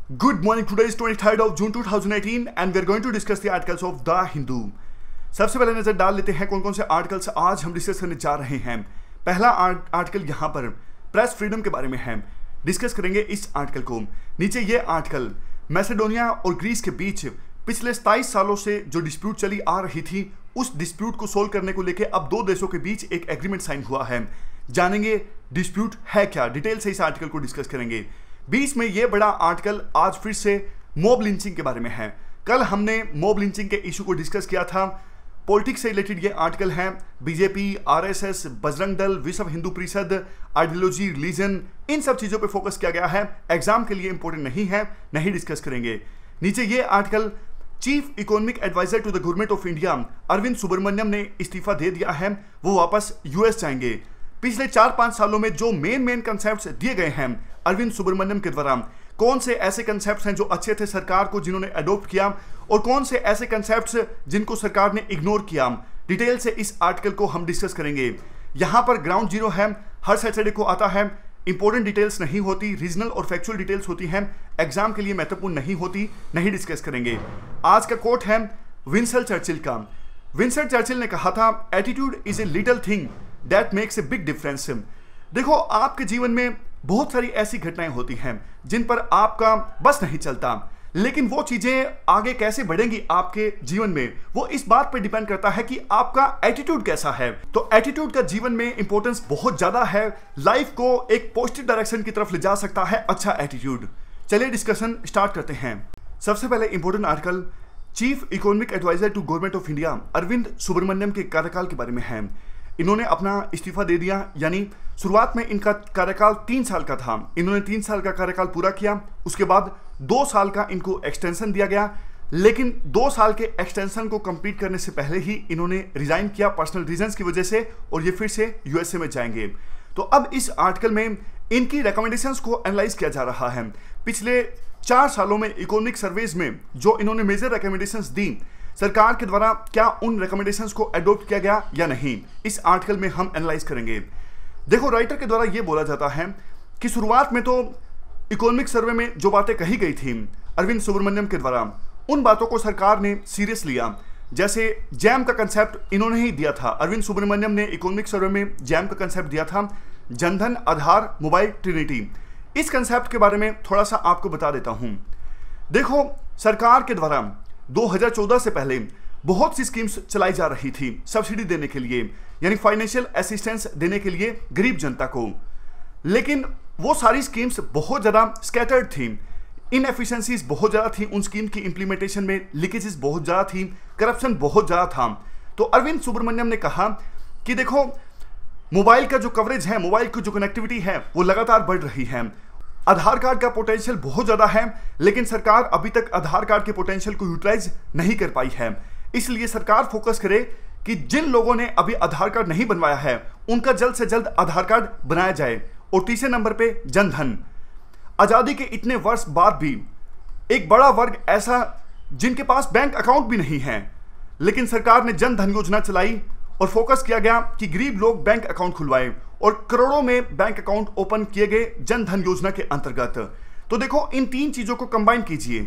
Good morning. Today is 23rd of June 2018 and we are going to discuss the articles of The Hindu. सबसे पहले नजर डाल लेते हैं कौन कौन से आर्टिकल्स आज हम डिस्कस करने जा रहे हैं। पहला आर्टिकल यहाँ पर प्रेस फ्रीडम के बारे में है, डिस्कस करेंगे इस आर्टिकल को। नीचे ये आर्टिकल मैसेडोनिया और ग्रीस के बीच पिछले 27 सालों से जो डिस्प्यूट चली आ रही थी, उस डिस्प्यूट को सोल्व करने को लेकर अब दो देशों के बीच एक एग्रीमेंट साइन हुआ है। जानेंगे डिस्प्यूट है क्या, डिटेल से इस आर्टिकल को डिस्कस करेंगे। बीच में ये बड़ा आर्टिकल आज फिर से मॉब लिंचिंग के बारे में है। कल हमने मॉब लिंचिंग के इशू को डिस्कस किया था। पॉलिटिक्स से रिलेटेड ये आर्टिकल है। बीजेपी, आरएसएस, बजरंग दल, विश्व हिंदू परिषद, आइडियोलॉजी, रिलीजन, इन सब चीजों पे फोकस किया गया है। एग्जाम के लिए इंपॉर्टेंट नहीं है, नहीं डिस्कस करेंगे। नीचे ये article chief economic adviser to the government of India Arvind Subramanian ने इस्तीफा दे दिया है, वो वापस यूएस जाएंगे। पिछले 4-5 सालों में जो मेन कंसेप्ट्स दिए गए हैं अरविंद सुब्रमण्यम के द्वारा, कौन से ऐसे कंसेप्ट्स हैं जो अच्छे थे सरकार को जिन्होंने अडॉप्ट किया और कौन से ऐसे कंसेप्ट्स जिनको सरकार ने इग्नोर किया, डिटेल से इस आर्टिकल को हम डिस्कस करेंगे। यहां पर ग्राउंड जीरो है, हर सैटरडे को आता है। इंपॉर्टेंट डिटेल्स नहीं होती, रीजनल और फैक्चुअल डिटेल्स होती हैं, एग्जाम के लिए महत्वपूर्ण नहीं होती, नहीं डिस्कस करेंगे। आज का कोट है विंस्टन चर्चिल का। विंस्टन चर्चिल ने कहा था, attitude is a little thing that makes a big difference. देखो, आपके जीवन में बहुत सारी ऐसी घटनाएं होती हैं जिन पर आपका बस नहीं चलता, लेकिन वो चीजें आगे कैसे बढ़ेंगी आपके जीवन में, वो इस बात पर डिपेंड करता है कि आपका एटीट्यूड कैसा है। तो एटीट्यूड का जीवन में इंपॉर्टेंस बहुत ज्यादा है, लाइफ को एक पॉजिटिव डायरेक्शन की तरफ ले जा सकता है अच्छा एटीट्यूड। चलिए डिस्कशन स्टार्ट करते हैं। सबसे पहले important article chief economic adviser to government of India Arvind Subramanian के कार्यकाल के बारे में है। इन्होंने अपना इस्तीफा दे दिया, यानी शुरुआत में इनका कार्यकाल 3 साल का था, इन्होंने 3 साल का कार्यकाल पूरा किया। उसके बाद 2 साल का इनको एक्सटेंशन दिया गया, लेकिन 2 साल के एक्सटेंशन को कंप्लीट करने से पहले ही इन्होंने रिजाइन किया पर्सनल रीजंस की वजह से, और ये फिर से यूएसए में जाएंगे। तो अब इस आर्टिकल में इनकी रिकमेंडेशंस को एनालाइज किया जा रहा है। पिछले 4 सालों में इकोनॉमिक सर्वेज में जो इन्होंने मेजर रिकमेंडेशंस दी, सरकार के द्वारा क्या उन रिकमेंडेशंस को अडॉप्ट किया गया या नहीं, इस आर्टिकल में हम एनालाइज करेंगे। देखो, राइटर के द्वारा यह बोला जाता है कि शुरुआत में तो इकोनॉमिक सर्वे में जो बातें कही गई थी अरविंद सुब्रमण्यम के द्वारा, उन बातों को सरकार ने सीरियस लिया। जैसे जैम का कंसेप्ट इन्होंने ही दिया था, अरविंद सुब्रमण्यम ने इकोनॉमिक सर्वे में जैम का कंसेप्ट दिया था, जनधन, आधार, मोबाइल, ट्रिनिटी। इस कंसेप्ट के बारे में थोड़ा सा आपको बता देता हूं। देखो, सरकार के द्वारा 2014 से पहले बहुत सी स्कीम्स चलाई जा रही थी सब्सिडी देने के लिए, यानी फाइनेंशियल असिस्टेंस देने के लिए गरीब जनता को, लेकिन वो सारी स्कीम्स बहुत ज़्यादा स्कैटर्ड थी, इनएफिशिएंसीज बहुत ज़्यादा थी उन स्कीम की इंप्लीमेंटेशन में, लीकेजेस बहुत ज़्यादा थी, करप्शन बहुत ज़्यादा था। तो अरविंद सुब्रमण्यम ने कहा कि देखो, मोबाइल का जो कवरेज है, मोबाइल की जो कनेक्टिविटी है, वो लगातार बढ़ रही है। आधार कार्ड का पोटेंशियल बहुत ज़्यादा है, लेकिन सरकार अभी तक आधार कार्ड के पोटेंशियल को यूटिलाइज नहीं कर पाई है। इसलिए सरकार फोकस करे कि जिन लोगों ने अभी आधार कार्ड नहीं बनवाया है, उनका जल्द से जल्द आधार कार्ड बनाया जाए। और तीसरे नंबर पे जनधन। आज़ादी के इतने वर्ष बाद भी एक बड़ा वर्ग ऐसा जिनके पास बैंक अकाउंट भी नहीं है, लेकिन सरकार ने जनधन योजना चलाई और फोकस किया गया कि गरीब लोग बैंक अकाउंट खुलवाएं, और करोड़ों में बैंक अकाउंट ओपन किए गए जनधन योजना के अंतर्गत। तो देखो, इन 3 चीजों को कंबाइन कीजिए।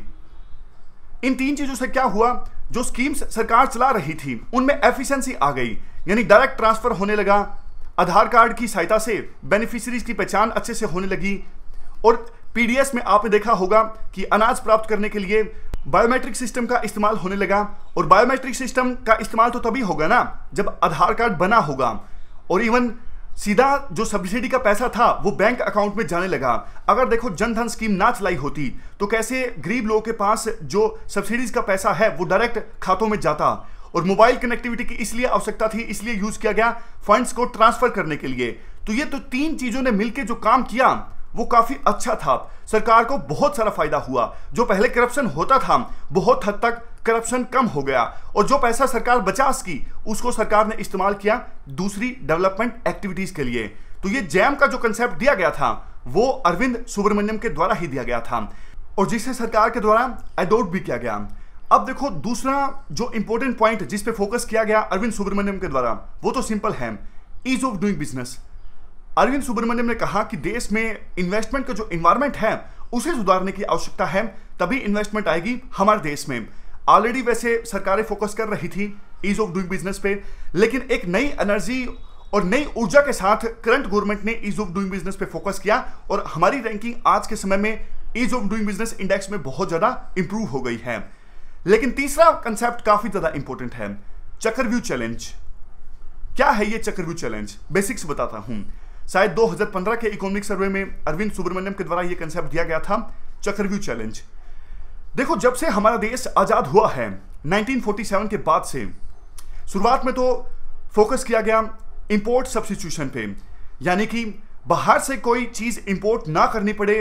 इन 3 चीजों से क्या हुआ, जो स्कीम्स सरकार चला रही थी उनमें एफिशिएंसी आ गई, यानी डायरेक्ट ट्रांसफर होने लगा, आधार कार्ड की सहायता से बेनिफिशियरीज की पहचान अच्छे से होने लगी, और पीडीएस में आपने देखा होगा कि अनाज प्राप्त करने के लिए बायोमेट्रिक सिस्टम का इस्तेमाल होने लगा। और बायोमेट्रिक सिस्टम का इस्तेमाल तो तभी होगा ना जब आधार कार्ड बना होगा, और इवन सीधा जो सब्सिडी का पैसा था वो बैंक अकाउंट में जाने लगा। अगर देखो, जनधन स्कीम ना चलाई होती तो कैसे गरीब लोगों के पास जो सब्सिडीज का पैसा है वो डायरेक्ट खातों में जाता। और मोबाइल कनेक्टिविटी की इसलिए आवश्यकता थी, इसलिए यूज किया गया फंड्स को ट्रांसफर करने के लिए। तो ये तो 3 चीजों ने मिलकर जो काम किया वो काफी अच्छा था, सरकार को बहुत सारा फायदा हुआ। जो पहले करप्शन होता था, बहुत हद तक करप्शन कम हो गया, और जो पैसा सरकार बचा सकी उसको सरकार ने इस्तेमाल किया दूसरी डेवलपमेंट एक्टिविटीज के लिए। तो ये जैम का जो कंसेप्ट दिया गया था वो अरविंद सुब्रमण्यम के द्वारा ही दिया गया था, और जिसे सरकार के द्वारा अडॉप्ट भी किया गया। अब देखो, दूसरा जो इंपॉर्टेंट पॉइंट जिस पे फोकस किया गया अरविंद सुब्रमण्यम के द्वारा, वो तो सिंपल है, ease of doing business. Arvind Subramanian ने कहा कि देश में इन्वेस्टमेंट का जो इन्वायरमेंट है उसे सुधारने की आवश्यकता है, तभी इन्वेस्टमेंट आएगी हमारे देश में। ऑलरेडी वैसे सरकारें फोकस कर रही थी ईज ऑफ डूइंग बिजनेस पे, लेकिन एक नई एनर्जी और नई ऊर्जा के साथ करंट गवर्नमेंट ने ईज ऑफ डूइंग बिजनेस पे फोकस किया और हमारी रैंकिंग आज के समय में ease of doing business index में बहुत ज्यादा इंप्रूव हो गई है। लेकिन तीसरा कंसेप्ट काफी ज्यादा इंपॉर्टेंट है, चक्रव्यूह चैलेंज। क्या है ये चक्रव्यूह चैलेंज? बेसिक्स बताता हूं। शायद 2015 के इकोनॉमिक सर्वे में अरविंद सुब्रमण्यम के द्वारा यह कंसेप्ट दिया गया था, चक्रव्यूह चैलेंज। देखो, जब से हमारा देश आजाद हुआ है 1947 के बाद से, शुरुआत में तो फोकस किया गया इंपोर्ट सब्स्टिट्यूशन पे, यानी कि बाहर से कोई चीज इंपोर्ट ना करनी पड़े,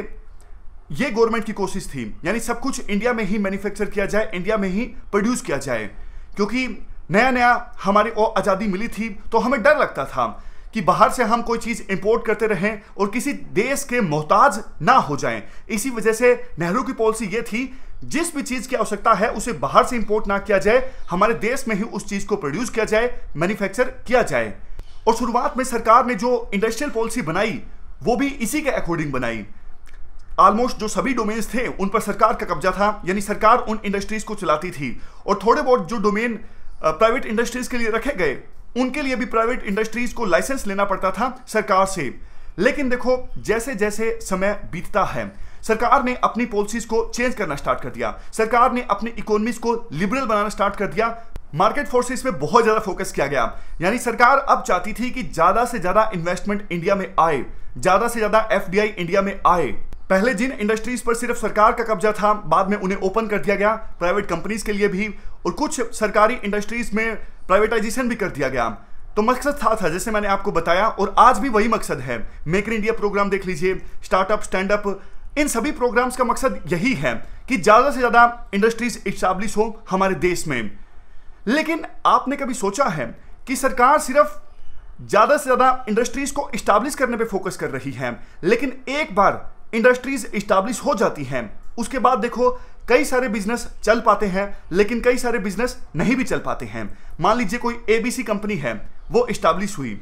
ये गवर्नमेंट की कोशिश थी। यानी सब कुछ इंडिया में ही मैन्युफैक्चर किया जाए, इंडिया में ही प्रोड्यूस किया जाए, क्योंकि नया नया हमारी को आज़ादी मिली थी, तो हमें डर लगता था कि बाहर से हम कोई चीज़ इंपोर्ट करते रहें और किसी देश के मोहताज ना हो जाएं। इसी वजह से नेहरू की पॉलिसी ये थी, जिस भी चीज़ की आवश्यकता है उसे बाहर से इंपोर्ट ना किया जाए, हमारे देश में ही उस चीज़ को प्रोड्यूस किया जाए, मैन्युफैक्चर किया जाए। और शुरुआत में सरकार ने जो इंडस्ट्रियल पॉलिसी बनाई वो भी इसी के अकॉर्डिंग बनाई। ऑलमोस्ट जो सभी डोमेन्स थे उन पर सरकार का कब्जा था, यानी सरकार उन इंडस्ट्रीज को चलाती थी। और थोड़े बहुत जो डोमेन प्राइवेट इंडस्ट्रीज के लिए रखे गए, उनके लिए भी प्राइवेट इंडस्ट्रीज को लाइसेंस लेना पड़ता था सरकार से। लेकिन देखो, जैसे जैसे समय बीतता है, सरकार ने अपनी पॉलिसीज को चेंज करना स्टार्ट कर दिया, सरकार ने अपनी इकोनॉमीज को लिबरल बनाना स्टार्ट कर दिया, मार्केट फोर्सेस में बहुत ज्यादा फोकस किया गया। यानी सरकार अब चाहती थी कि ज्यादा से ज्यादा इन्वेस्टमेंट इंडिया में आए, ज्यादा से ज्यादा एफडीआई इंडिया में आए। पहले जिन इंडस्ट्रीज पर सिर्फ सरकार का कब्जा था, बाद में उन्हें ओपन कर दिया गया प्राइवेट कंपनीज के लिए भी, और कुछ सरकारी इंडस्ट्रीज में प्राइवेटाइजेशन भी कर दिया गया। तो मकसद था जैसे मैंने आपको बताया, और आज भी वही मकसद है। मेक इन इंडिया प्रोग्राम देख लीजिए, स्टार्टअप, स्टैंड अप, इन सभी प्रोग्राम्स का मकसद यही है कि ज्यादा से ज्यादा इंडस्ट्रीज इस्टेब्लिश हो हमारे देश में। लेकिन आपने कभी सोचा है कि सरकार सिर्फ ज्यादा से ज्यादा इंडस्ट्रीज को इस्टेब्लिश करने पे फोकस कर रही है, लेकिन एक बार इंडस्ट्रीज इस्टेब्लिश हो जाती हैं, उसके बाद देखो कई सारे बिजनेस चल पाते हैं, लेकिन कई सारे बिजनेस नहीं भी चल पाते हैं। मान लीजिए कोई एबीसी कंपनी है, वो इस्टेब्लिश हुई,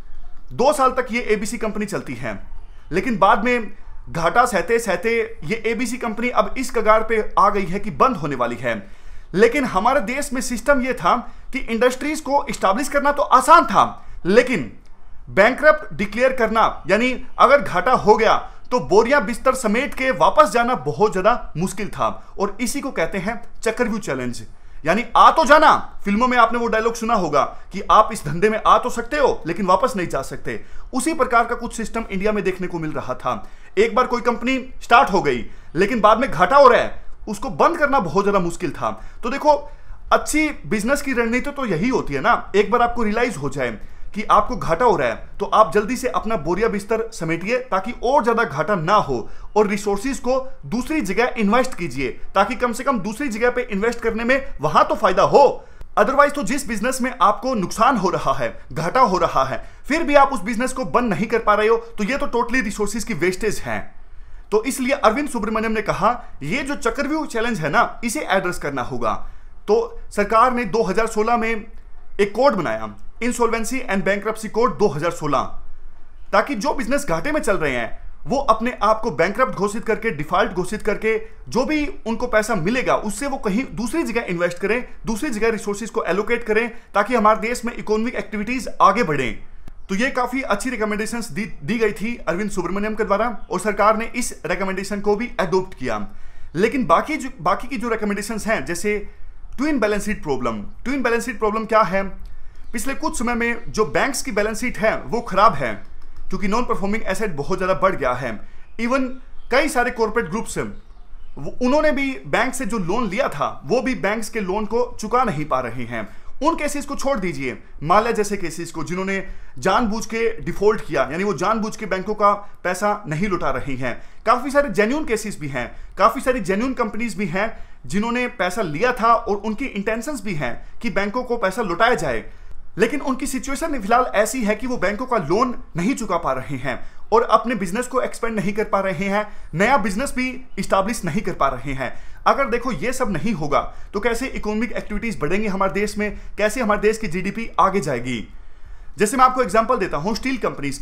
2 साल तक ये एबीसी कंपनी चलती है, लेकिन बाद में घाटा सहते सहते ये एबीसी कंपनी अब इस कगार पे आ गई है कि बंद होने वाली है। लेकिन हमारे देश में सिस्टम यह था कि इंडस्ट्रीज को इस्टेब्लिश करना तो आसान था, लेकिन बैंकरप्ट डिक्लेयर करना, यानी अगर घाटा हो गया तो बोरियां बिस्तर समेट के वापस जाना बहुत ज्यादा मुश्किल था। और इसी को कहते हैं चक्रव्यूह चैलेंज, यानी आ तो जाना। फिल्मों में आपने वो डायलॉग सुना होगा कि आप इस धंधे में आ तो सकते हो लेकिन वापस नहीं जा सकते। उसी प्रकार का कुछ सिस्टम इंडिया में देखने को मिल रहा था। एक बार कोई कंपनी स्टार्ट हो गई, लेकिन बाद में घाटा हो रहा है, उसको बंद करना बहुत ज्यादा मुश्किल था। तो देखो, अच्छी बिजनेस की रणनीति तो यही होती है ना, एक बार आपको रियलाइज हो जाए कि आपको घाटा हो रहा है तो आप जल्दी से अपना बोरिया बिस्तर समेटिए ताकि और ज्यादा घाटा ना हो, और रिसोर्सेज को दूसरी जगह इन्वेस्ट कीजिए ताकि कम से कम दूसरी जगह पे इन्वेस्ट करने में वहां तो फायदा हो। अदरवाइज तो जिस बिजनेस में आपको नुकसान हो रहा है, घाटा हो रहा है, फिर भी आप उस बिजनेस को बंद नहीं कर पा रहे हो, तो ये तो टोटली रिसोर्सेज की वेस्टेज है। तो इसलिए अरविंद सुब्रमण्यम ने कहा ये जो चक्रव्यूह चैलेंज है ना, इसे एड्रेस करना होगा। तो सरकार ने 2016 में एक कोड बनाया, इंसॉल्वेंसी एंड बैंक्रप्सी कोड 2016, ताकि जो बिजनेस घाटे में चल रहे हैं वो अपने आप को बैंक्रप्ट घोषित करके, डिफॉल्ट घोषित करके, जो भी उनको पैसा मिलेगा उससे वो कहीं दूसरी जगह इन्वेस्ट करें, दूसरी जगह रिसोर्सेज को एलोकेट करें, ताकि हमारे देश में इकोनॉमिक एक्टिविटीज आगे बढ़ें। तो ये काफी अच्छी रिकमेंडेशंस दी गई थी अरविंद सुब्रमण्यम के द्वारा, और सरकार ने इस रिकमेंडेशन को भी एडोप्ट किया। लेकिन बाकी की जो रिकमेंडेशंस हैं, जैसे twin balance sheet problem. Twin balance sheet problem क्या है? पिछले कुछ समय में जो बैंक्स की बैलेंस शीट है वो खराब है, क्योंकि नॉन परफॉर्मिंग एसेट बहुत ज़्यादा बढ़ गया है। इवन कई सारे कॉर्पोरेट ग्रुप्स उन्होंने भी बैंक से जो लोन लिया था वो भी बैंक्स के लोन को चुका नहीं पा रहे हैं। उन केसेस को छोड़ दीजिए, माल्या जैसे केसेस को, जिन्होंने जानबूझ के डिफॉल्ट किया, यानी वो जानबूझ के बैंकों का पैसा नहीं लौटा रही हैं। काफ़ी सारे जेन्युइन केसेस भी हैं, काफ़ी सारी जेन्युइन कंपनीज भी हैं जिन्होंने पैसा लिया था और उनकी इंटेंशंस भी हैं कि बैंकों को पैसा लौटाया जाए, लेकिन उनकी सिचुएशन फिलहाल ऐसी है कि वो बैंकों का लोन नहीं चुका पा रहे हैं और अपने बिजनेस को एक्सपेंड नहीं कर पा रहे हैं, नया बिजनेस भी इस्टेब्लिश नहीं कर पा रहे हैं। अगर देखो ये सब नहीं होगा तो कैसे इकोनॉमिक एक्टिविटीज बढ़ेंगी हमारे देश में, कैसे हमारे देश की जीडीपी आगे जाएगी। जैसे मैं आपको एग्जांपल देता हूं स्टील कंपनीज का।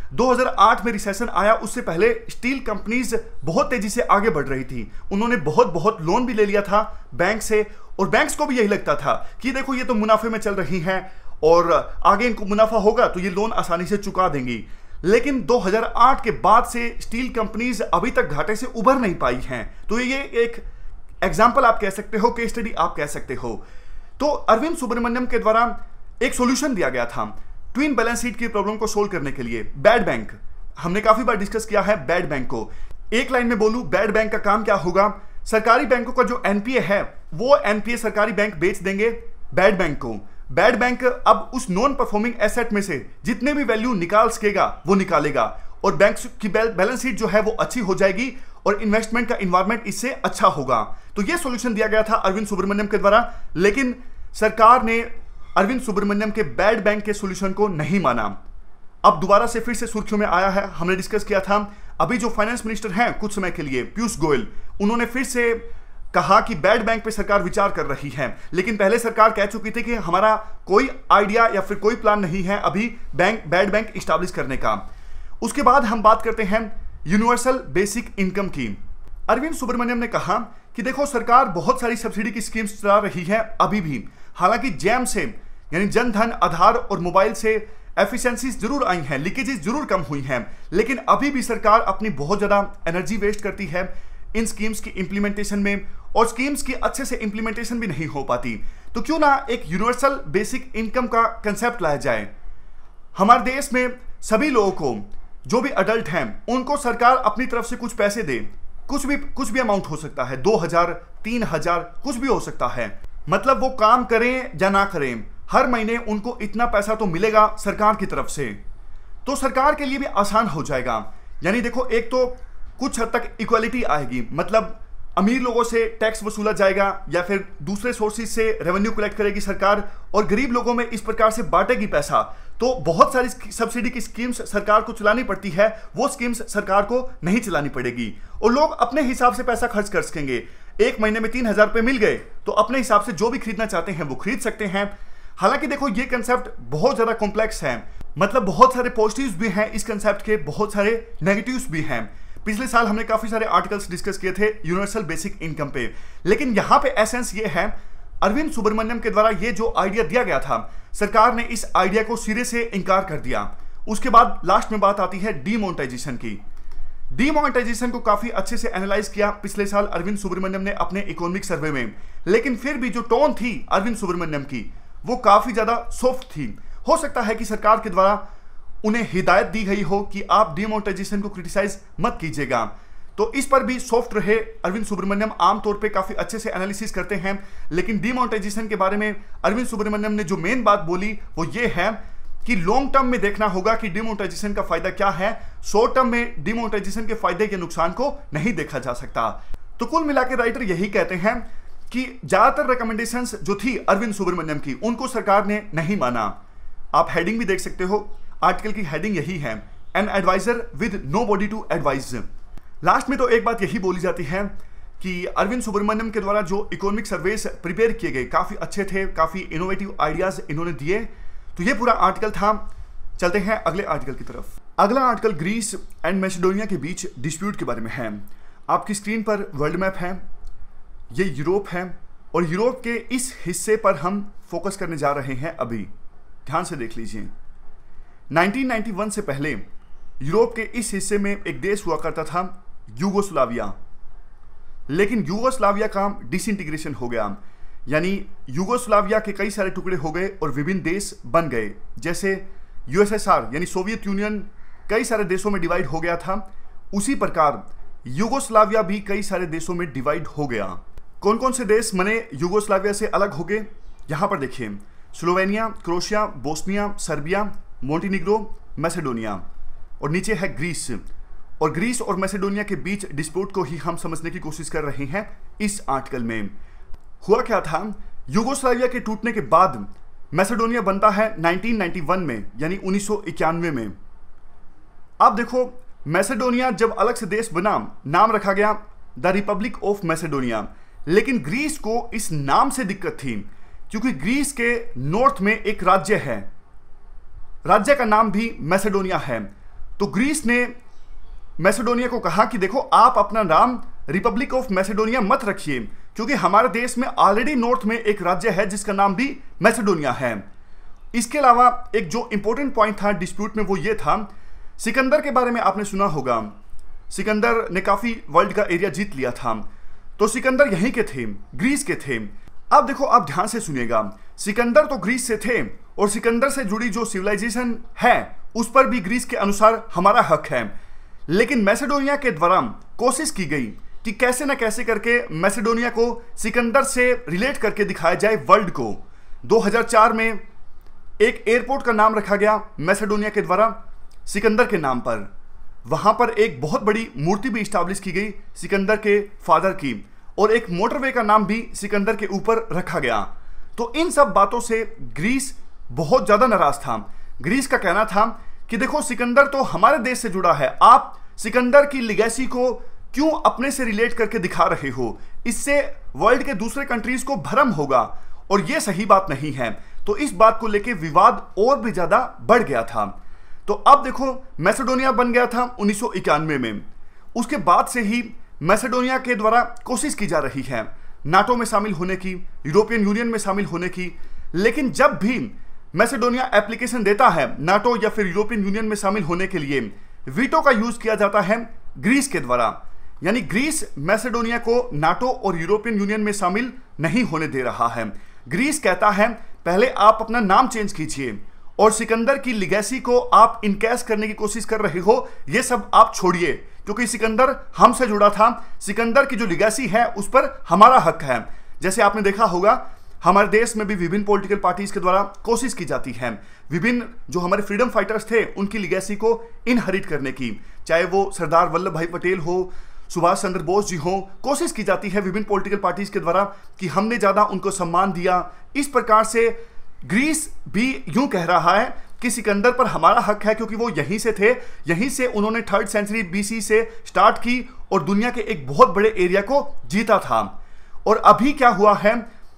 2008 में रिसेशन आया, उससे पहले स्टील कंपनीज बहुत तेजी से आगे बढ़ रही थी। उन्होंने बहुत लोन भी ले लिया था बैंक से, और बैंक्स को भी यही लगता था कि देखो ये तो मुनाफे में चल रही हैं और आगे इनको मुनाफा होगा तो ये लोन आसानी से चुका देंगी। लेकिन 2008 के बाद से स्टील कंपनीज अभी तक घाटे से उभर नहीं पाई हैं। तो ये एक एग्जाम्पल आप कह सकते हो, केस स्टडी आप कह सकते हो। तो अरविंद सुब्रमण्यम के द्वारा एक सॉल्यूशन दिया गया था ट्विन बैलेंस शीट की प्रॉब्लम को सोल्व करने के लिए। बैड बैंक, हमने काफी बार डिस्कस किया है बैड बैंक को। एक लाइन में बोलूं, बैड बैंक का काम क्या होगा? सरकारी बैंकों का जो एनपीए है वो एनपीए सरकारी बैंक बेच देंगे बैड बैंक को। बैड बैंक अब उस नॉन परफॉर्मिंग एसेट में से जितने भी वैल्यू निकाल सकेगा वो निकालेगा, और बैंक की बैलेंस शीट जो है वो अच्छी हो जाएगी और इन्वेस्टमेंट का इन्वायरमेंट इससे अच्छा होगा। तो ये सॉल्यूशन दिया गया था अरविंद सुब्रमण्यम के द्वारा, लेकिन सरकार ने अरविंद सुब्रमण्यम के बैड बैंक के सॉल्यूशन को नहीं माना। अब दोबारा से फिर से सुर्खियों में आया है। हमने डिस्कस किया था अभी जो फाइनेंस मिनिस्टर हैं कुछ समय के लिए, पीयूष गोयल, उन्होंने फिर से कहा कि बैड बैंक पे सरकार विचार कर रही है। लेकिन पहले सरकार कह चुकी थी कि हमारा कोई आइडिया या फिर कोई प्लान नहीं है अभी बैड बैंक इस्टेब्लिश करने का। उसके बाद हम बात करते हैं यूनिवर्सल बेसिक इनकम की। अरविंद सुब्रमण्यम ने कहा कि देखो सरकार बहुत सारी सब्सिडी की स्कीम्स चला रही है अभी भी, हालांकि जैम से यानी जन धन, आधार और मोबाइल से एफिशिएंसीज जरूर आई हैं, लीकेजेस जरूर कम हुई हैं, लेकिन अभी भी सरकार अपनी बहुत ज्यादा एनर्जी वेस्ट करती है इन स्कीम्स की इंप्लीमेंटेशन में, और स्कीम्स की अच्छे से इंप्लीमेंटेशन भी नहीं हो पाती। तो क्यों ना एक यूनिवर्सल बेसिक इनकम का कंसेप्ट लाया जाए। हमारे देश में सभी लोगों को, जो भी अडल्ट हैं, उनको सरकार अपनी तरफ से कुछ पैसे दे, कुछ भी अमाउंट हो सकता है, 2000, 3000, कुछ भी हो सकता है। मतलब वो काम करें या ना करें, हर महीने उनको इतना पैसा तो मिलेगा सरकार की तरफ से। तो सरकार के लिए भी आसान हो जाएगा। यानी देखो, एक तो कुछ हद तक इक्वालिटी आएगी, मतलब अमीर लोगों से टैक्स वसूला जाएगा या फिर दूसरे सोर्सेज से रेवेन्यू कलेक्ट करेगी सरकार, और गरीब लोगों में इस प्रकार से बांटेगी पैसा। तो बहुत सारी सब्सिडी की स्कीम्स सरकार को चलानी पड़ती है, वो स्कीम्स सरकार को नहीं चलानी पड़ेगी, और लोग अपने हिसाब से पैसा खर्च कर सकेंगे। एक महीने में 3000 रुपये मिल गए तो अपने हिसाब से जो भी खरीदना चाहते हैं वो खरीद सकते हैं। हालांकि देखो, ये कंसेप्ट बहुत ज्यादा कॉम्प्लेक्स है, मतलब बहुत सारे पॉजिटिव्स भी हैं इस कंसेप्ट के, बहुत सारे नेगेटिव्स भी हैं। पिछले साल हमने काफी सारे आर्टिकल्स डिस्कस किए थे यूनिवर्सल बेसिक इनकम पे, लेकिन यहां पे एसेंस ये है, अरविंद सुब्रमण्यम के द्वारा ये जो आइडिया दिया गया था, सरकार ने इस आइडिया को सिरे से इनकार कर दिया। उसके बाद लास्ट में बात आती है डीमोनेटाइजेशन की। डीमोनेटाइजेशन को काफी अच्छे से एनालाइज किया पिछले साल अरविंद सुब्रमण्यम ने अपने इकोनॉमिक सर्वे में, लेकिन फिर भी जो टोन थी अरविंद सुब्रमण्यम की वो काफी ज्यादा सॉफ्ट थी। हो सकता है कि सरकार के द्वारा उन्हें हिदायत दी गई हो कि आप डीमोनेटाइजेशन को क्रिटिसाइज मत कीजिएगा, तो इस पर भी सॉफ्ट रहे अरविंद सुब्रमण्यम। आमतौर पे काफी अच्छे से एनालिसिस करते हैं, लेकिन डीमोनेटाइजेशन के बारे में अरविंद सुब्रमण्यम ने जो मेन बात बोली वो ये है कि लॉन्ग टर्म में देखना होगा कि डीमोनेटाइजेशन का फायदा क्या है, शॉर्ट टर्म में डीमोनेटाइजेशन के फायदे के नुकसान को नहीं देखा जा सकता। तो कुल मिलाकर राइटर यही कहते हैं कि ज्यादातर रिकमेंडेशंस जो थी अरविंद सुब्रमण्यम की, उनको सरकार ने नहीं माना। आप हेडिंग भी देख सकते हो, आर्टिकल की हेडिंग यही है, an advisor with nobody to advise. Last में तो एक बात यही बोली जाती है कि अरविंद सुब्रमण्यम के द्वारा जो इकोनॉमिक सर्वेस प्रिपेयर किए गए काफी अच्छे थे, काफी इनोवेटिव आइडियाज इन्होंने दिए। तो ये पूरा आर्टिकल था। चलते हैं अगले आर्टिकल की तरफ। अगला आर्टिकल ग्रीस एंड मैसेडोनिया के बीच डिस्प्यूट के बारे में है। आपकी स्क्रीन पर वर्ल्ड मैप है, ये यूरोप है, और यूरोप के इस हिस्से पर हम फोकस करने जा रहे हैं अभी। ध्यान से देख लीजिए। 1991 से पहले यूरोप के इस हिस्से में एक देश हुआ करता था यूगोस्लाविया, लेकिन यूगोस्लाविया का डिसइंटीग्रेशन हो गया, यानी यूगोस्लाविया के कई सारे टुकड़े हो गए और विभिन्न देश बन गए। जैसे यूएसएसआर यानी सोवियत यूनियन कई सारे देशों में डिवाइड हो गया था, उसी प्रकार यूगोस्लाविया भी कई सारे देशों में डिवाइड हो गया। कौन कौन से देश बने यूगोस्लाविया से अलग हो गए, यहां पर देखिए। Slovenia, Croatia, Bosnia, Serbia, Montenegro, Macedonia, और नीचे है ग्रीस। और ग्रीस और मैसेडोनिया के बीच डिस्प्यूट को ही हम समझने की कोशिश कर रहे हैं इस आर्टिकल में। हुआ क्या था, यूगोस्लाविया के टूटने के बाद मैसेडोनिया बनता है 1991 में, यानी 1991 में। अब देखो, मैसेडोनिया जब अलग से देश बना, नाम रखा गया द रिपब्लिक ऑफ मैसेडोनिया, लेकिन ग्रीस को इस नाम से दिक्कत थी, क्योंकि ग्रीस के नॉर्थ में एक राज्य है, राज्य का नाम भी मैसेडोनिया है। तो ग्रीस ने मैसेडोनिया को कहा कि देखो, आप अपना नाम रिपब्लिक ऑफ मैसेडोनिया मत रखिए, क्योंकि हमारे देश में ऑलरेडी नॉर्थ में एक राज्य है जिसका नाम भी मैसेडोनिया है। इसके अलावा एक जो इंपॉर्टेंट पॉइंट था डिस्प्यूट में वो ये था, सिकंदर के बारे में आपने सुना होगा, सिकंदर ने काफी वर्ल्ड का एरिया जीत लिया था। तो सिकंदर यहीं के थे, ग्रीस के थे। अब देखो, आप ध्यान से सुनिएगा, सिकंदर तो ग्रीस से थे और सिकंदर से जुड़ी जो सिविलाइजेशन है उस पर भी ग्रीस के अनुसार हमारा हक है। लेकिन मैसेडोनिया के द्वारा कोशिश की गई कि कैसे न कैसे करके मैसेडोनिया को सिकंदर से रिलेट करके दिखाया जाए वर्ल्ड को। 2004 में एक एयरपोर्ट का नाम रखा गया मैसेडोनिया के द्वारा सिकंदर के नाम पर। वहां पर एक बहुत बड़ी मूर्ति भी स्टैब्लिश की गई सिकंदर के फादर की, और एक मोटरवे का नाम भी सिकंदर के ऊपर रखा गया। तो इन सब बातों से ग्रीस बहुत ज्यादा नाराज था। ग्रीस का कहना था कि देखो, सिकंदर तो हमारे देश से जुड़ा है, आप सिकंदर की लिगेसी को क्यों अपने से रिलेट करके दिखा रहे हो, इससे वर्ल्ड के दूसरे कंट्रीज को भ्रम होगा और यह सही बात नहीं है। तो इस बात को लेकर विवाद और भी ज्यादा बढ़ गया था। तो अब देखो, मैसेडोनिया बन गया था 1991 में। उसके बाद से ही मैसेडोनिया के द्वारा कोशिश की जा रही है नाटो में शामिल होने की, यूरोपियन यूनियन में शामिल होने की। लेकिन जब भी मैसेडोनिया एप्लीकेशन देता है नाटो या फिर यूरोपियन यूनियन में शामिल होने के लिए, वीटो का यूज किया जाता है ग्रीस के द्वारा। यानी ग्रीस मैसेडोनिया को नाटो और यूरोपियन यूनियन में शामिल नहीं होने दे रहा है। ग्रीस कहता है पहले आप अपना नाम चेंज कीजिए, और सिकंदर की लिगेसी को आप इनकैश करने की कोशिश कर रहे हो, ये सब आप छोड़िए, क्योंकि सिकंदर हमसे जुड़ा था। सिकंदर की जो लिगेसी है उस पर हमारा हक है। जैसे आपने देखा होगा, हमारे देश में भी विभिन्न पॉलिटिकल पार्टीज के द्वारा कोशिश की जाती है विभिन्न जो हमारे फ्रीडम फाइटर्स थे उनकी लिगेसी को इनहेरिट करने की, चाहे वो सरदार वल्लभ भाई पटेल हो, सुभाष चंद्र बोस जी हो। कोशिश की जाती है विभिन्न पॉलिटिकल पार्टीज के द्वारा कि हमने ज्यादा उनको सम्मान दिया। इस प्रकार से ग्रीस भी यूं कह रहा है कि सिकंदर पर हमारा हक है, क्योंकि वो यहीं से थे, यहीं से उन्होंने 3rd सेंचुरी BC से स्टार्ट की और दुनिया के एक बहुत बड़े एरिया को जीता था। और अभी क्या हुआ है,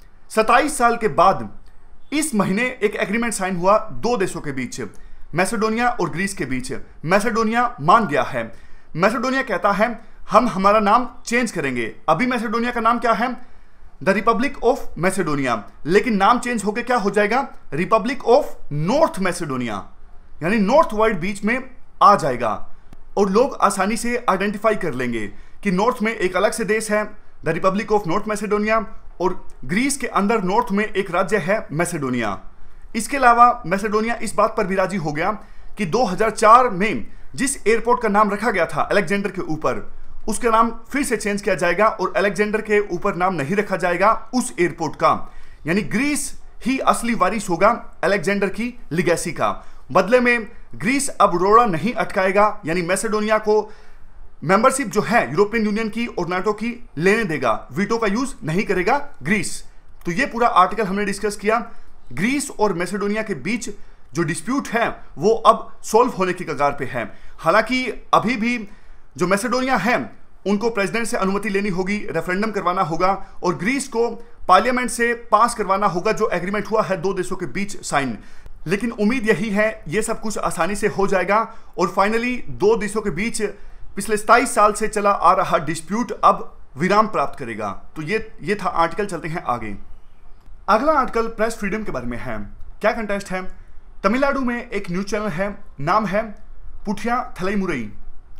27 साल के बाद इस महीने एक एग्रीमेंट साइन हुआ दो देशों के बीच, मैसेडोनिया और ग्रीस के बीच। मैसेडोनिया मान गया है। मैसेडोनिया कहता है हम हमारा नाम चेंज करेंगे। अभी मैसेडोनिया का नाम क्या है, द रिपब्लिक ऑफ मैसेडोनिया, लेकिन नाम चेंज होकर क्या हो जाएगा, रिपब्लिक ऑफ नॉर्थ मैसेडोनिया, यानी नॉर्थ वर्ल्ड बीच में आ जाएगा और लोग आसानी से आइडेंटिफाई कर लेंगे कि नॉर्थ में एक अलग से देश है, the republic of north Macedonia, और ग्रीस के अंदर नॉर्थ में एक राज्य है मैसेडोनिया। इसके अलावा मैसेडोनिया इस बात पर भी राजी हो गया कि 2004 में जिस एयरपोर्ट का नाम रखा गया था अलेक्जेंडर के ऊपर, उसका नाम फिर से चेंज किया जाएगा और अलेक्जेंडर के ऊपर नाम नहीं रखा जाएगा उस एयरपोर्ट का। यानी ग्रीस ही असली वारिस होगा अलेक्जेंडर की लिगेसी का। बदले में ग्रीस अब रोड़ा नहीं अटकाएगा, यानी मैसेडोनिया को मेंबरशिप जो है यूरोपियन यूनियन की और नाटो की लेने देगा, वीटो का यूज नहीं करेगा ग्रीस। तो ये पूरा आर्टिकल हमने डिस्कस किया। ग्रीस और मैसेडोनिया के बीच जो डिस्प्यूट है वो अब सॉल्व होने की कगार पे है। हालांकि अभी भी जो मैसेडोनिया है उनको प्रेसिडेंट से अनुमति लेनी होगी, रेफरेंडम करवाना होगा और ग्रीस को पार्लियामेंट से पास करवाना होगा जो एग्रीमेंट हुआ है दो देशों के बीच साइन। लेकिन उम्मीद यही है ये सब कुछ आसानी से हो जाएगा और फाइनली दो देशों के बीच पिछले 27 साल से चला आ रहा डिस्प्यूट अब विराम प्राप्त करेगा। तो ये था आर्टिकल। चलते हैं आगे। अगला आर्टिकल प्रेस फ्रीडम के बारे में है। क्या कंटेस्ट है, तमिलनाडु में एक न्यूज चैनल है, नाम है पुठिया थलैमुरई।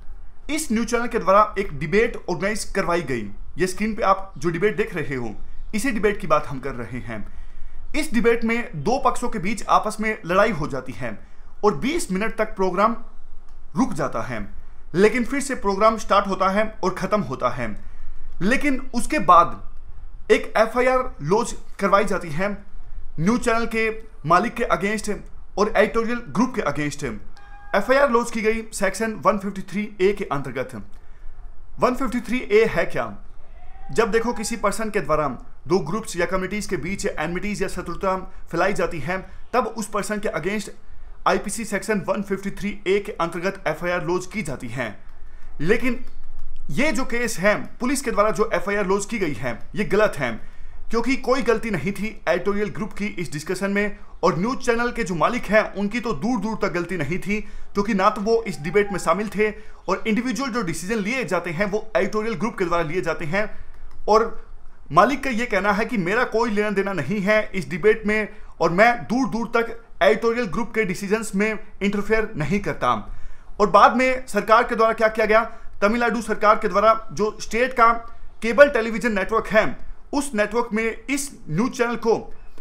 इस न्यूज चैनल के द्वारा एक डिबेट ऑर्गेनाइज करवाई गई। ये स्क्रीन पे आप जो डिबेट देख रहे हो इसी डिबेट की बात हम कर रहे हैं। इस डिबेट में दो पक्षों के बीच आपस में लड़ाई हो जाती है और 20 मिनट तक प्रोग्राम रुक जाता है, लेकिन फिर से प्रोग्राम स्टार्ट होता है और खत्म होता है। लेकिन उसके बाद एक FIR लॉन्च करवाई जाती है न्यूज चैनल के मालिक के अगेंस्ट और एडिटोरियल ग्रुप के अगेंस्ट। FIR लॉन्च की गई सेक्शन 153A के अंतर्गत। 153A है क्या, जब देखो किसी पर्सन के द्वारा दो ग्रुप्स या कम्युनिटीज के बीच एनमिटीज या शत्रुता फैलाई जाती है, तब उस पर्सन के अगेंस्ट IPC सेक्शन 153A के अंतर्गत FIR लॉन्च की जाती है। लेकिन ये जो केस है पुलिस के द्वारा जो FIR लॉन्च की गई है ये गलत है। क्योंकि कोई गलती नहीं थी एडिटोरियल ग्रुप की इस डिस्कशन में, और न्यूज चैनल के जो मालिक हैं उनकी तो दूर दूर तक गलती नहीं थी, क्योंकि ना तो वो इस डिबेट में शामिल थे, और इंडिविजुअल जो डिसीजन लिए जाते हैं वो एडिटोरियल ग्रुप के द्वारा लिए जाते हैं। और मालिक का ये कहना है कि मेरा कोई लेना देना नहीं है इस डिबेट में, और मैं दूर दूर तक एडिटोरियल ग्रुप के डिसीजंस में इंटरफेयर नहीं करता। और बाद में सरकार के द्वारा क्या किया गया, तमिलनाडु सरकार के द्वारा जो स्टेट का केबल टेलीविजन नेटवर्क है उस नेटवर्क में इस न्यूज चैनल को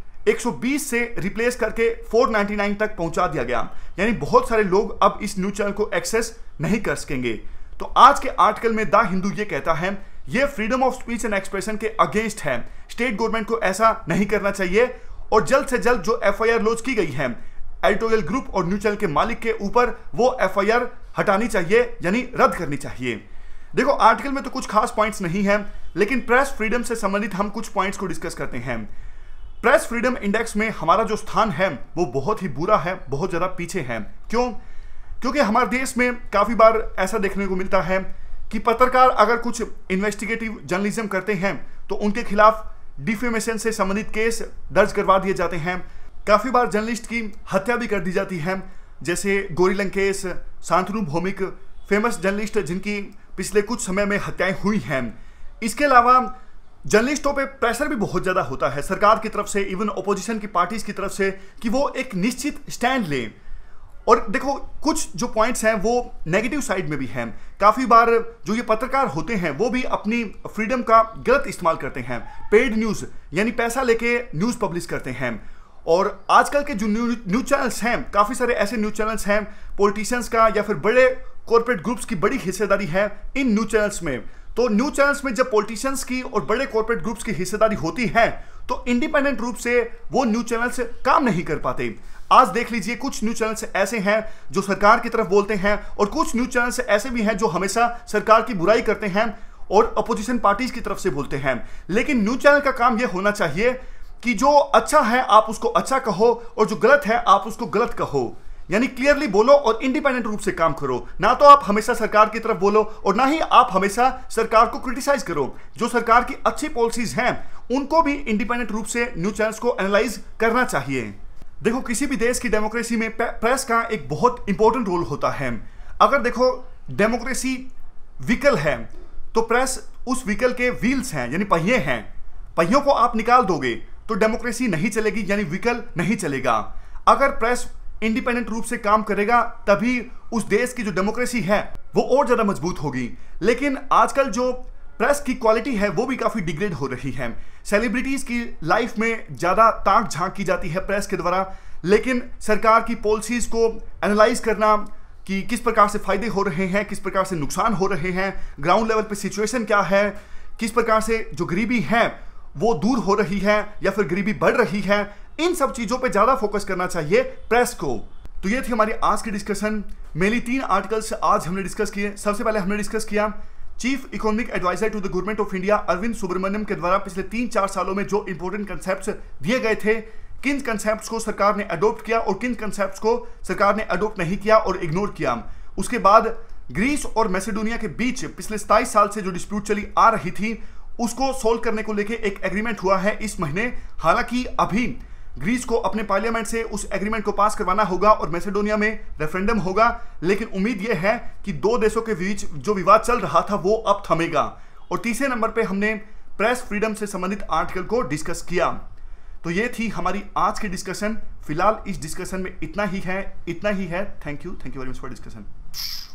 120 से रिप्लेस करके 499 तक पहुंचा दिया गया, यानी बहुत सारे लोग अब इस न्यूज चैनल को एक्सेस नहीं कर सकेंगे। तो आज के आर्टिकल में द हिंदू ये कहता है ये freedom of speech and expression के अगेंस्ट है, स्टेट गवर्नमेंट को ऐसा नहीं करना चाहिए, और जल्द से जल्द जो FIR लॉन्च की गई है एडिटोरियल ग्रुप और न्यूज चैनल के मालिक के ऊपर वो FIR हटानी चाहिए, यानी रद्द करनी चाहिए। देखो आर्टिकल में तो कुछ खास पॉइंट्स नहीं है, लेकिन प्रेस फ्रीडम से संबंधित हम कुछ पॉइंट्स को डिस्कस करते हैं। प्रेस फ्रीडम इंडेक्स में हमारा जो स्थान है वो बहुत ही बुरा है, बहुत ज़्यादा पीछे है। क्यों? क्योंकि हमारे देश में काफ़ी बार ऐसा देखने को मिलता है कि पत्रकार अगर कुछ इन्वेस्टिगेटिव जर्नलिज्म करते हैं तो उनके खिलाफ डिफेमेशन से संबंधित केस दर्ज करवा दिए जाते हैं। काफ़ी बार जर्नलिस्ट की हत्या भी कर दी जाती है, जैसे गौरी लंकेश, शांतनु भौमिक, फेमस जर्नलिस्ट जिनकी पिछले कुछ समय में हत्याएं हुई हैं। इसके अलावा जर्नलिस्टों पे प्रेशर भी बहुत ज़्यादा होता है सरकार की तरफ से, इवन अपोजिशन की पार्टीज की तरफ से, कि वो एक निश्चित स्टैंड लें। और देखो कुछ जो पॉइंट्स हैं वो नेगेटिव साइड में भी हैं। काफ़ी बार जो ये पत्रकार होते हैं वो भी अपनी फ्रीडम का गलत इस्तेमाल करते हैं, पेड न्यूज़ यानी पैसा लेके न्यूज़ पब्लिश करते हैं। और आजकल के जो न्यूज़ चैनल्स हैं, काफ़ी सारे ऐसे न्यूज़ चैनल्स हैं, पॉलिटिशियंस का या फिर बड़े कॉर्पोरेट ग्रुप्स की बड़ी हिस्सेदारी है इन न्यूज़ चैनल्स में। तो न्यूज़ चैनल्स में जब पॉलिटिशियंस की और बड़े कॉर्पोरेट ग्रुप्स की हिस्सेदारी होती है तो इंडिपेंडेंट रूप से वो न्यूज़ चैनल्स काम नहीं कर पाते। आज देख लीजिए कुछ न्यूज़ चैनल्स ऐसे हैं जो सरकार की तरफ बोलते हैं, और कुछ न्यूज़ चैनल्स ऐसे भी हैं जो हमेशा सरकार की बुराई करते हैं और अपोजिशन पार्टीज की तरफ से बोलते हैं। लेकिन न्यूज़ चैनल का काम यह होना चाहिए कि जो अच्छा है आप उसको अच्छा कहो और जो गलत है आप उसको गलत कहो, यानी क्लियरली बोलो और इंडिपेंडेंट रूप से काम करो। ना तो आप हमेशा सरकार की तरफ बोलो और ना ही आप हमेशा सरकार को क्रिटिसाइज करो। जो सरकार की अच्छी पॉलिसीज हैं उनको भी इंडिपेंडेंट रूप से न्यूज़ चैनल्स को एनालाइज करना चाहिए। देखो किसी भी देश की डेमोक्रेसी में प्रेस का एक बहुत इंपॉर्टेंट रोल होता है। अगर देखो डेमोक्रेसी व्हीकल है तो प्रेस उस व्हीकल के व्हील्स हैं, यानी पहिए हैं। पहियों को आप निकाल दोगे तो डेमोक्रेसी नहीं चलेगी, यानी व्हीकल नहीं चलेगा। अगर प्रेस इंडिपेंडेंट रूप से काम करेगा तभी उस देश की जो डेमोक्रेसी है वो और ज़्यादा मजबूत होगी। लेकिन आजकल जो प्रेस की क्वालिटी है वो भी काफ़ी डिग्रेड हो रही है। सेलिब्रिटीज़ की लाइफ में ज़्यादा ताक झांक की जाती है प्रेस के द्वारा, लेकिन सरकार की पॉलिसीज़ को एनालाइज करना कि किस प्रकार से फ़ायदे हो रहे हैं, किस प्रकार से नुकसान हो रहे हैं, ग्राउंड लेवल पे सिचुएशन क्या है, किस प्रकार से जो गरीबी है वो दूर हो रही है या फिर गरीबी बढ़ रही है, इन सब चीज़ों पे ज़्यादा फोकस करना चाहिए प्रेस को। तो ये थी हमारी आज की डिस्कशन। मेरी 3 आर्टिकल्स आज हमने डिस्कस किए। सबसे पहले हमने डिस्कस किया chief economic adviser to the government of India Arvind Subramanian के द्वारा पिछले 3-4 सालों में जो इंपॉर्टेंट कंसेप्ट्स दिए गए थे, किन कंसेप्ट्स को सरकार ने अडोप्ट किया और किन कंसेप्ट्स को सरकार ने अडोप्ट नहीं किया और इग्नोर किया। उसके बाद ग्रीस और मैसेडोनिया के बीच पिछले 27 साल से जो डिस्प्यूट चली आ रही थी उसको सोल्व करने को लेकर एक एग्रीमेंट हुआ है इस महीने। हालांकि अभी ग्रीस को अपने पार्लियामेंट से उस एग्रीमेंट को पास करवाना होगा और मैसेडोनिया में रेफरेंडम होगा, लेकिन उम्मीद यह है कि 2 देशों के बीच जो विवाद चल रहा था वो अब थमेगा। और तीसरे नंबर पे हमने प्रेस फ्रीडम से संबंधित आर्टिकल को डिस्कस किया। तो ये थी हमारी आज की डिस्कशन। फिलहाल इस डिस्कशन में इतना ही है। Thank you very much for discussion.